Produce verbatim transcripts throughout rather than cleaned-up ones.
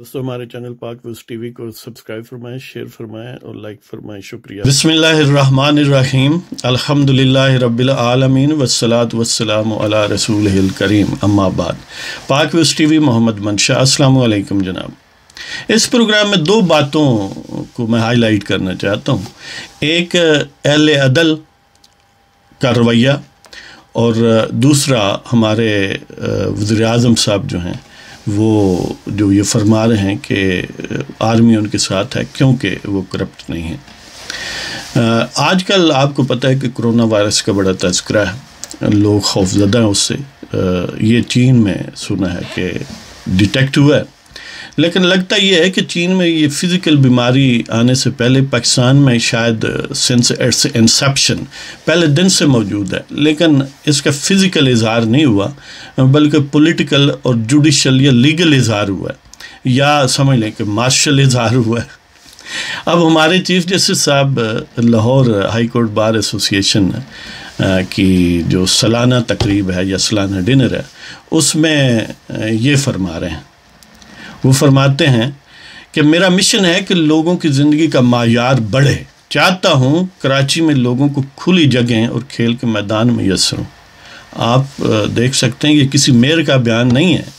دوستو ہمارے چینل پاک ویوز ٹی وی کو سبسکرائب فرمائیں، شیئر فرمائیں اور لائک فرمائیں. شکریہ. بسم اللہ الرحمن الرحیم. الحمدللہ رب العالمین والصلاة والسلام علی رسولہ الکریم. اما بعد. پاک ویوز ٹی وی محمد منشا. السلام علیکم جناب. اس پروگرام میں دو باتوں کو میں ہائی لائٹ کرنا چاہتا ہوں. ایک اہل عدل کا رویہ اور دوسرا ہمارے وزیر اعظم صاحب جو ہیں وہ جو یہ فرما رہے ہیں کہ آرمی ان کے ساتھ ہے کیونکہ وہ کرپٹ نہیں ہے. آج کل آپ کو پتہ ہے کہ کرونا وائرس کا بڑا تذکرہ ہے، لوگ خوف زدہ ہیں اس سے. یہ چین میں سنا ہے کہ ڈیٹیکٹ ہوا ہے، لیکن لگتا یہ ہے کہ چین میں یہ فزیکل بیماری آنے سے پہلے پاکستان میں شاید سنس اٹس انسیپشن پہلے دن سے موجود ہے، لیکن اس کا فزیکل اظہار نہیں ہوا بلکہ پولیٹیکل اور جوڈیشل یا لیگل اظہار ہوا ہے، یا سمجھ لیں کہ مارشل اظہار ہوا ہے. اب ہمارے چیف جسٹس صاحب Lahore high court bar association کی جو سالانہ تقریب ہے یا سالانہ ڈنر ہے اس میں یہ فرما رہے ہیں. وہ فرماتے ہیں کہ میرا مشن ہے کہ لوگوں کی زندگی کا معیار بڑھے. چاہتا ہوں کراچی میں لوگوں کو کھلی جگہیں اور کھیل کے میدان میسر ہوں. آپ دیکھ سکتے ہیں یہ کسی میئر کا بیان نہیں ہے،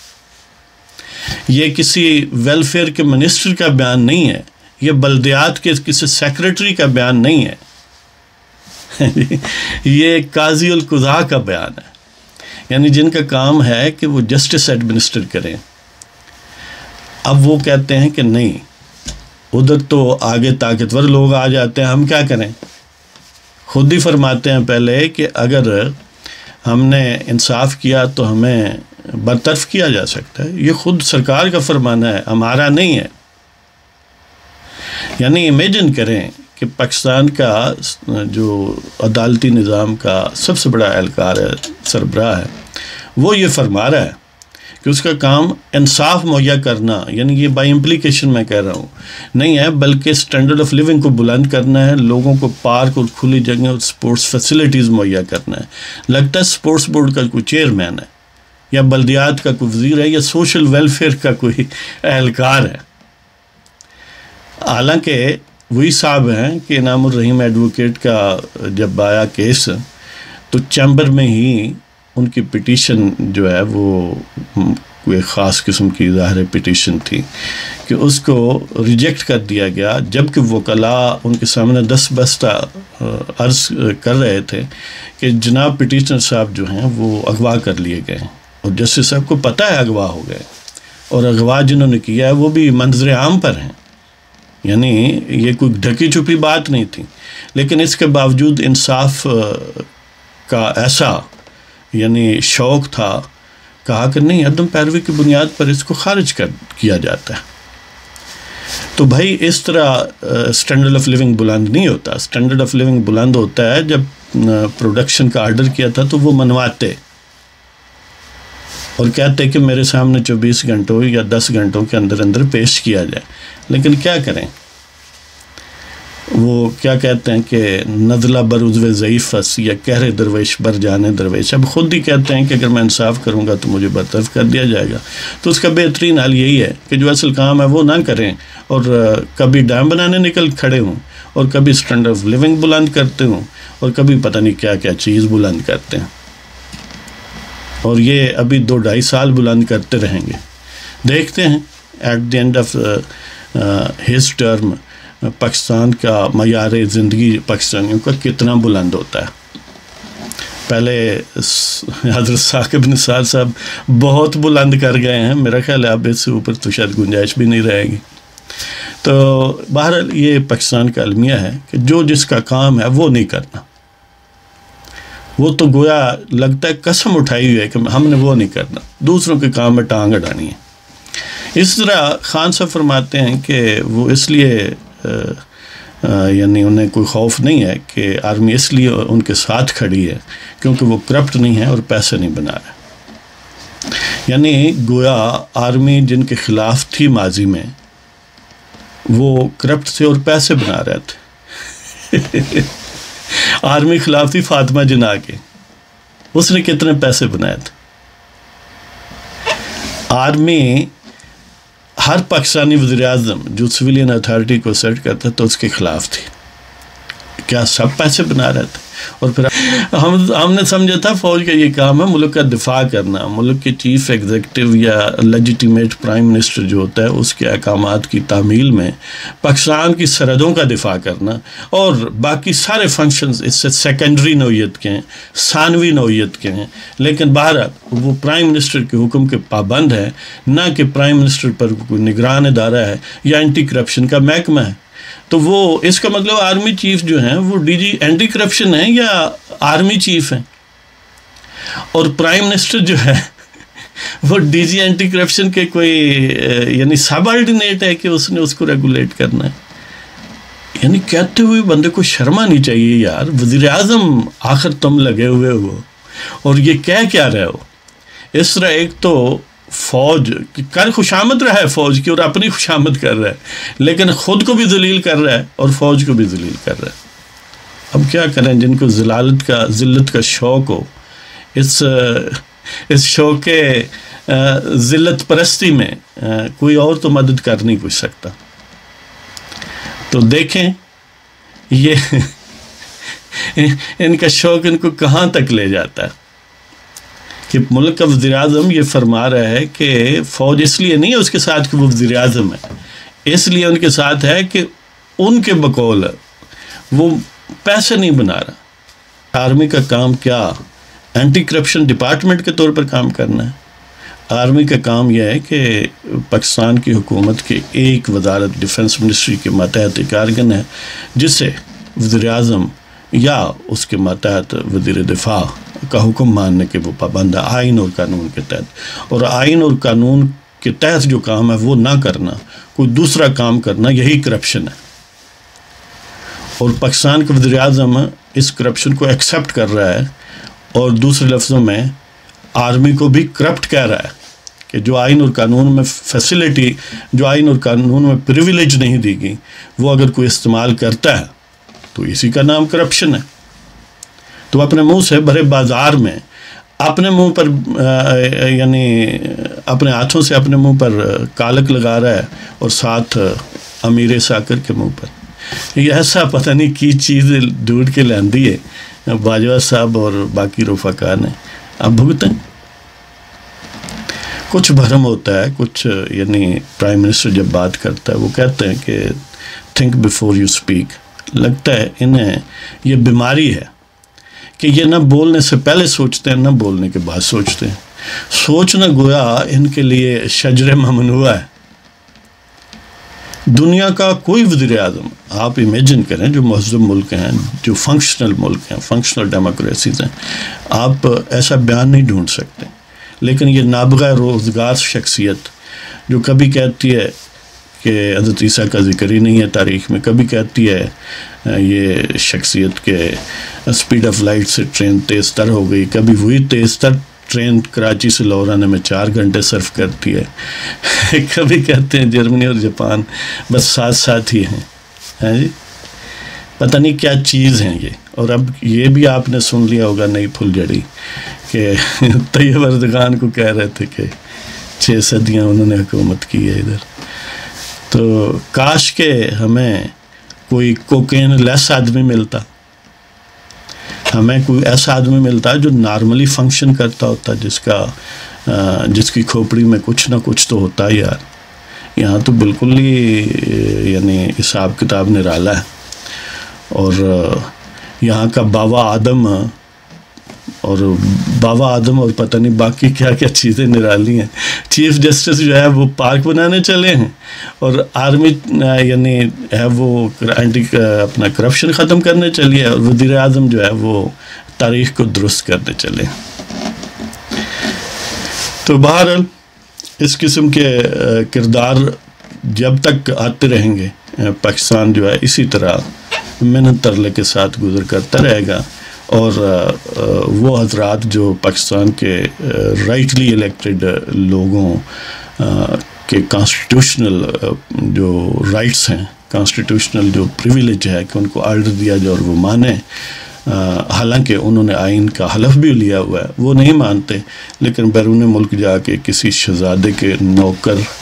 یہ کسی ویلفیئر کے منسٹر کا بیان نہیں ہے، یہ بلدیات کے کسی سیکریٹری کا بیان نہیں ہے، یہ قاضی القضاء کا بیان ہے، یعنی جن کا کام ہے کہ وہ جسٹس ایڈمنسٹر کریں. اب وہ کہتے ہیں کہ نہیں، ادھر تو آگے طاقتور لوگ آ جاتے ہیں، ہم کیا کریں. خود ہی فرماتے ہیں پہلے کہ اگر ہم نے انصاف کیا تو ہمیں برطرف کیا جا سکتا ہے. یہ خود سرکار کا فرمانا ہے، ہمارا نہیں ہے. یعنی امیجن کریں کہ پاکستان کا جو عدالتی نظام کا سب سے بڑا اہلکار ہے، سربراہ ہے، وہ یہ فرما رہا ہے کہ اس کا کام انصاف مہیا کرنا، یعنی یہ بائی امپلیکیشن میں کہہ رہا ہوں نہیں ہے، بلکہ سٹینڈرڈ آف لیونگ کو بلند کرنا ہے، لوگوں کو پارک اور کھلی جگہیں اور سپورٹس فیسلٹیز مہیا کرنا ہے. لگتا ہے سپورٹس بورڈ کا کوئی چیئرمین ہے یا بلدیات کا کوئی وزیر ہے یا سوشل ویلفیئر کا کوئی اہلکار ہے. حالانکہ وہی صاحب ہیں کہ انعام الرحیم ایڈوکیٹ کا جب آیا کیس تو چیمبر میں ہی ان کی پٹیشن جو ہے وہ کوئی خاص قسم کی ظاہر پٹیشن تھی کہ اس کو ریجیکٹ کر دیا گیا، جبکہ وکلاء ان کے سامنے دس بستہ عرض کر رہے تھے کہ جناب پٹیشنر صاحب جو ہیں وہ اغوا کر لیے گئے ہیں، اور جسٹس صاحب کو پتہ ہے اغوا ہو گئے، اور اغوا جنہوں نے کیا ہے وہ بھی منظر عام پر ہیں، یعنی یہ کوئی ڈھکی چھپی بات نہیں تھی. لیکن اس کے باوجود انصاف کا ایسا یعنی شوق تھا، کہا کہ نہیں، عدم پیروی کی بنیاد پر اس کو خارج کر کیا جاتا ہے. تو بھائی اس طرح سٹینڈرڈ آف لیونگ بلند نہیں ہوتا. سٹینڈرڈ آف لیونگ بلند ہوتا ہے جب پروڈکشن کا آرڈر کیا تھا تو وہ منواتے اور کہتے کہ میرے سامنے چوبیس گھنٹوں یا دس گھنٹوں کے اندر اندر پیش کیا جائے. لیکن کیا کریں، وہ کیا کہتے ہیں کہ نزلہ برعضو ضعیف اس یا کہرے درویش بر جانے درویش. اب خود ہی کہتے ہیں کہ اگر میں انصاف کروں گا تو مجھے برطرف کر دیا جائے گا. تو اس کا بہترین حل یہی ہے کہ جو اصل کام ہے وہ نہ کریں، اور کبھی ڈیم بنانے نکل کھڑے ہوں، اور کبھی سٹینڈرڈ آف لیونگ بلند کرتے ہوں، اور کبھی پتہ نہیں کیا کیا چیز بلند کرتے ہیں. اور یہ ابھی دو ڈھائی سال بلند کرتے رہیں گے. دیکھتے ہیں at the end of his term Pakistan کا معیار زندگی پاکستانیوں کا کتنا بلند ہوتا ہے. پہلے حضرت ثاقب نثار صاحب بہت بلند کر گئے ہیں، میرا خیال ہے اب اس سے اوپر تو شاید گنجائش بھی نہیں رہے گی. تو بہرحال یہ پاکستان کا المیہ ہے کہ جو جس کا کام ہے وہ نہیں کرنا. وہ تو گویا لگتا ہے قسم اٹھائی ہوئی ہے کہ ہم نے وہ نہیں کرنا، دوسروں کے کام میں ٹانگ اڑانی ہے. اس طرح خان صاحب فرماتے ہیں کہ وہ اس لیے یعنی انہیں کوئی خوف نہیں ہے کہ آرمی اس لیے ان کے ساتھ کھڑی ہے کیونکہ وہ کرپٹ نہیں ہے اور پیسے نہیں بنا رہے. یعنی گویا آرمی جن کے خلاف تھی ماضی میں وہ کرپٹ تھے اور پیسے بنا رہے تھے. آرمی خلاف تھی فاطمہ جناح کے، اس نے کتنے پیسے بنائے تھے. آرمی ہر پاکستانی وزیر اعظم جو سویلین اتھارٹی کو سیٹ کرتا تو اس کے خلاف تھی. کیا سب پیسے بنا رہے تھے؟ اور پھر ہم ہم نے سمجھا تھا فوج کا یہ کام ہے ملک کا دفاع کرنا، ملک کے چیف ایگزیکٹو یا لیجیٹیمیٹ پرائم منسٹر جو ہوتا ہے اس کے احکامات کی تعمیل میں پاکستان کی سرحدوں کا دفاع کرنا، اور باقی سارے فنکشنز اس سے سیکنڈری نوعیت کے ہیں، ثانوی نوعیت کے ہیں. لیکن بہرحال وہ پرائم منسٹر کے حکم کے پابند ہے، نہ کہ پرائم منسٹر پر کوئی نگران ادارہ ہے یا اینٹی کرپشن کا محکمہ ہے. تو وہ اس کا مطلب آرمی چیف جو ہیں وہ ڈی جی اینٹی کرپشن ہیں یا آرمی چیف ہیں، اور پرائم منسٹر جو ہے وہ ڈی جی اینٹی کرپشن کے کوئی یعنی سب آرڈینیٹ ہے کہ اس نے اس کو ریگولیٹ کرنا ہے. یعنی کہتے ہوئے بندے کو شرم آنی چاہیے یار، وزیر اعظم آخر تم لگے ہوئے ہو اور یہ کہہ کیا رہے ہو. اس طرح ایک تو فوج کر خوشامد رہا ہے فوج کی اور اپنی خوشامد کر رہا ہے، لیکن خود کو بھی ذلیل کر رہا ہے اور فوج کو بھی ذلیل کر رہا ہے. اب کیا کریں، جن کو ذلالت کا ذلت کا شوق ہو، اس اس شوق کے ذلت پرستی میں کوئی اور تو مدد کر نہیں کچھ سکتا. تو دیکھیں یہ ان کا شوق ان کو کہاں تک لے جاتا ہے کہ ملک کا وزیر اعظم یہ فرما رہا ہے کہ فوج اس لیے نہیں ہے اس کے ساتھ کہ وہ وزیر اعظم ہے، اس لیے ان کے ساتھ ہے کہ ان کے بقول وہ پیسے نہیں بنا رہا. آرمی کا کام کیا اینٹی کرپشن ڈپارٹمنٹ کے طور پر کام کرنا ہے؟ آرمی کا کام یہ ہے کہ پاکستان کی حکومت کے ایک وزارت ڈیفنس منسٹری کے ماتحت ایک آرگن ہے جسے وزیر اعظم یا اس کے ماتحت وزیر دفاع کا حکم ماننے کے وہ پابند ہے آئین اور قانون کے تحت. اور آئین اور قانون کے تحت جو کام ہے وہ نہ کرنا، کوئی دوسرا کام کرنا، یہی کرپشن ہے. اور پاکستان کے وزیر اعظم اس کرپشن کو ایکسیپٹ کر رہا ہے، اور دوسرے لفظوں میں آرمی کو بھی کرپٹ کہہ رہا ہے کہ جو آئین اور قانون میں فیسلٹی، جو آئین اور قانون میں پریویلیج نہیں دی گئی، وہ اگر کوئی استعمال کرتا ہے تو اسی کا نام کرپشن ہے. تو اپنے منہ سے بھرے بازار میں اپنے منہ پر یعنی اپنے ہاتھوں سے اپنے منہ پر کالک لگا رہا ہے، اور ساتھ امیر ساکر کے منہ پر یہ ایسا پتہ نہیں کی چیز ڈھونڈ کے لاندی ہے باجوہ صاحب اور باقی رفقا نے. اب بھگتیں کچھ بھرم ہوتا ہے، کچھ یعنی پرائم منسٹر جب بات کرتا ہے وہ کہتے ہیں کہ تھنک بیفور یو اسپیک. لگتا ہے انہیں یہ بیماری ہے کہ یہ نہ بولنے سے پہلے سوچتے ہیں نہ بولنے کے بعد سوچتے ہیں. سوچنا گویا ان کے لیے شجر ممنوع ہے. دنیا کا کوئی وزیر اعظم آپ امیجن کریں جو مہذب ملک ہیں، جو فنکشنل ملک ہیں، فنکشنل ڈیموکریسیز ہیں، آپ ایسا بیان نہیں ڈھونڈ سکتے. لیکن یہ نابغہ روزگار شخصیت جو کبھی کہتی ہے کہ حضرت عیسیٰ کا ذکر ہی نہیں ہے تاریخ میں، کبھی کہتی ہے یہ شخصیت کے اسپیڈ آف لائٹ سے ٹرین تیز تر ہو گئی، کبھی وہی تیز تر ٹرین کراچی سے لاہور آنے میں چار گھنٹے صرف کرتی ہے، کبھی کہتے ہیں جرمنی اور جاپان بس ساتھ ساتھ ہی ہیں. ہیں جی پتہ نہیں کیا چیز ہیں یہ. اور اب یہ بھی آپ نے سن لیا ہوگا نئی پھل جڑی کہ طیب اردگان کو کہہ رہے تھے کہ چھ صدیاں انہوں نے حکومت کی ہے ادھر. تو کاش کہ ہمیں کوئی کوکین لیس آدمی ملتا، ہمیں کوئی ایسا آدمی ملتا جو نارملی فنکشن کرتا ہوتا، جس کا جس کی کھوپڑی میں کچھ نہ کچھ تو ہوتا ہے یار. یہاں تو بالکل ہی یعنی حساب کتاب نرالا ہے. اور یہاں کا باوا آدم اور باوا آدم اور پتہ نہیں باقی کیا کیا چیزیں نرالی ہیں. چیف جسٹس جو ہے وہ پارک بنانے چلے ہیں، اور آرمی یعنی ہے وہ اینٹی اپنا کرپشن ختم کرنے چلی ہے، اور وزیر اعظم جو ہے وہ تاریخ کو درست کرنے چلے. تو بہرحال اس قسم کے کردار جب تک آتے رہیں گے، پاکستان جو ہے اسی طرح محنت ترلے کے ساتھ گزر کرتا رہے گا. اور وہ حضرات جو پاکستان کے رائٹلی الیکٹڈ لوگوں کے کانسٹیٹیوشنل جو رائٹس ہیں، کانسٹیٹیوشنل جو پریویلیج ہے کہ ان کو آرڈر دیا جائے اور وہ مانیں، حالانکہ انہوں نے آئین کا حلف بھی لیا ہوا ہے، وہ نہیں مانتے، لیکن بیرون ملک جا کے کسی شہزادے کے نوکر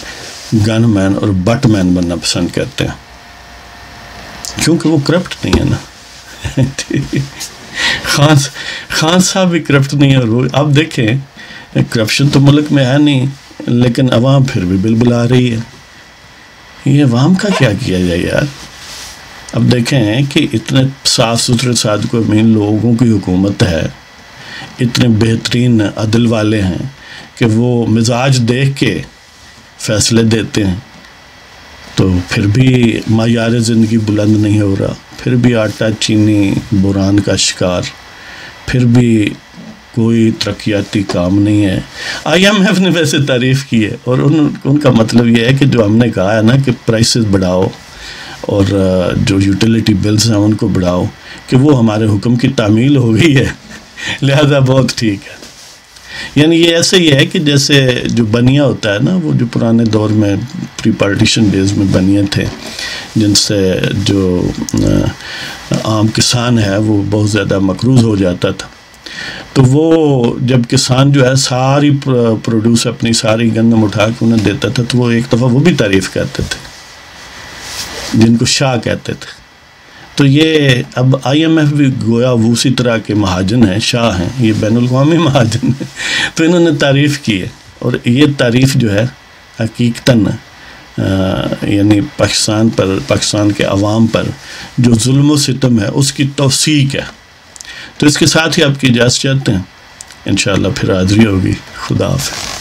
گن مین اور بٹ مین بننا پسند کرتے ہیں، کیونکہ وہ کرپٹ نہیں ہے نا. خان خان صاحب بھی کرپٹ نہیں ہے، اور وہ آپ دیکھیں کرپشن تو ملک میں ہے نہیں، لیکن عوام پھر بھی بلبل آ رہی ہے. یہ عوام کا کیا کیا جائے یار؟ اب دیکھیں کہ اتنے صاف ستھرے صادق و امین لوگوں کی حکومت ہے، اتنے بہترین عدل والے ہیں کہ وہ مزاج دیکھ کے فیصلے دیتے ہیں، تو پھر بھی معیار زندگی بلند نہیں ہو رہا، پھر بھی آٹا چینی بحران کا شکار، پھر بھی کوئی ترقیاتی کام نہیں ہے. آئی ایم ایف نے ویسے تعریف کی ہے، اور ان ان کا مطلب یہ ہے کہ جو ہم نے کہا ہے نا کہ پرائسز بڑھاؤ اور جو یوٹیلیٹی بلز ہیں ان کو بڑھاؤ، کہ وہ ہمارے حکم کی تعمیل ہو گئی ہے، لہذا بہت ٹھیک ہے. یعنی یہ ایسے ہی ہے کہ جیسے جو بنیا ہوتا ہے نا، وہ جو پرانے دور میں پری پارٹیشن ڈیز میں بنیے تھے، جن سے جو عام کسان ہے وہ بہت زیادہ مقروض ہو جاتا تھا. تو وہ جب کسان جو ہے ساری پروڈیوس اپنی ساری گندم اٹھا کے انہیں دیتا تھا، تو وہ ایک دفعہ وہ بھی تعریف کرتے تھے، جن کو شاہ کہتے تھے. تو یہ اب آئی ایم ایف بھی گویا وہ اسی طرح کے مہاجن ہیں، شاہ ہیں، یہ بین الاقوامی مہاجن ہیں. تو انہوں نے تعریف کی ہے، اور یہ تعریف جو ہے حقیقتاً یعنی پاکستان پر، پاکستان کے عوام پر جو ظلم و ستم ہے اس کی توثیق ہے. تو اس کے ساتھ ہی آپ کی اجازت چاہتے ہیں، انشاءاللہ پھر حاضری ہوگی. خدا حافظ.